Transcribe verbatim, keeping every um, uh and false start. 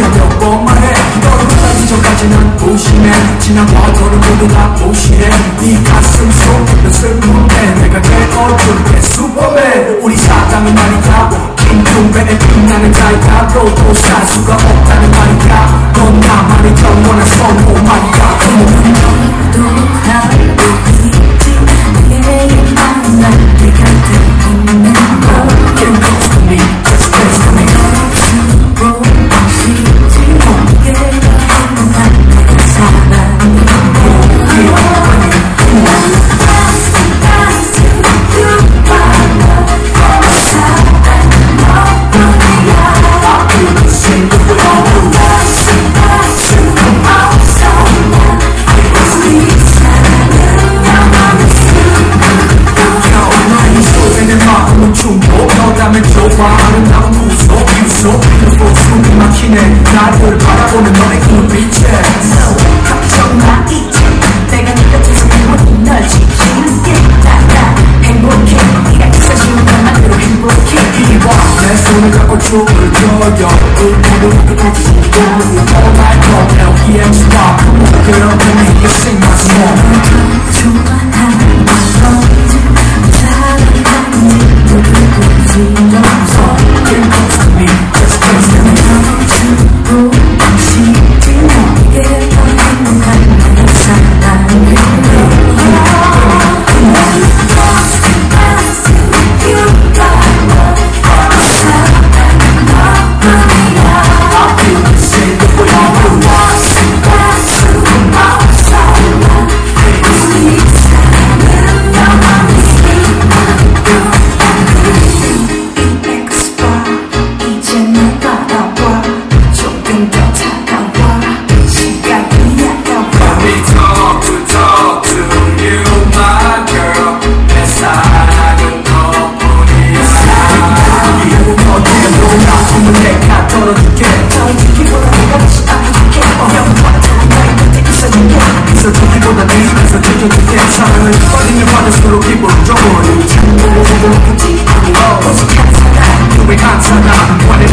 그냥 몇 번만 해 너를 끝까지 전까지 난 무심해 지난 과거를 모두 다 무시해 네 가슴 속에 슬픔에 내가 제일 어두운 슈퍼맨 우리 사장이 말이야 김종배의 빛나는 자이가 너도 살 수가 없다는 말이야 넌 나만의 영원한 선호 말이야 너도 알고 있지 내게 만난 네 곁에 있는 너 Get close to me, just dance to me 보고 싶지 내게 행복한 내 사랑이 너라면 좋아 아름다운 무소 유소 beautiful 숨이 막히네 나를 바라보는 너의 눈빛에 No 걱정 마 이제 내가 네 곁에서 영원히 널 지킬게 나나 행복해 네가 있어주는 것만으로 행복해 이와 내 손을 잡고 춤을 춰요 울고도 끝까지 즐겨요 All night long L E X Y Girl let me hear you sing my song 좋아하는 건지 사랑하는 누구든지 없어 Get close to me, just dance to me 보고 싶지 내게 더 행복한 내 사랑이 저기보다 내 입에서 들려줄게 사랑을 빠지면 빠질수록 기분 좋으니 참고 보고 싶지 않고 어색한 사람 유명한 사람